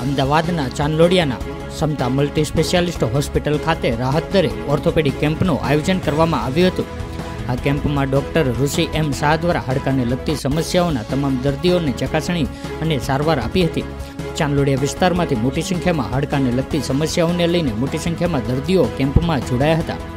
અમદાવાદના ચાંદલોડિયાના Samta multi specialist hospital ખાતે રાહત દરે ઓર્થોપેડિક કેમ્પનું આયોજન કરવામાં આવ્યું હતું। આ કેમ્પમાં ડોક્ટર ઋષિ એમ શાહ દ્વારા હાડકાને લગતી સમસ્યાઓના તમામ દર્દીઓને ચકાસણી અને સારવાર આપી હતી। ચાંદલોડિયા વિસ્તારમાંથી મોટી સંખ્યામાં હાડકાને લગતી સમસ્યાઓને લઈને મોટી સંખ્યામાં દર્દીઓ કેમ્પમાં જોડાયા હતા।